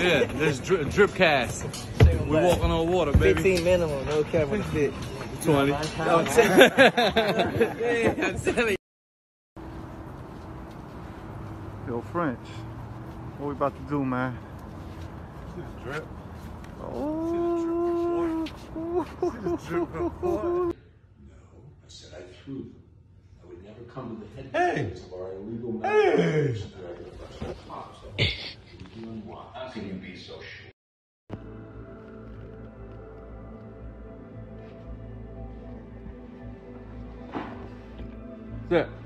Yeah, there's drip cast. We walking on water, baby. 15 minimum, no cap on the fit. 20. I'm telling you. Yo, French, what we about to do, man? See the drip? Oh. See the drip report? No, I said I threw them. I would never come to the headquarters of our illegal medical cops. How can you be so sure? That's it.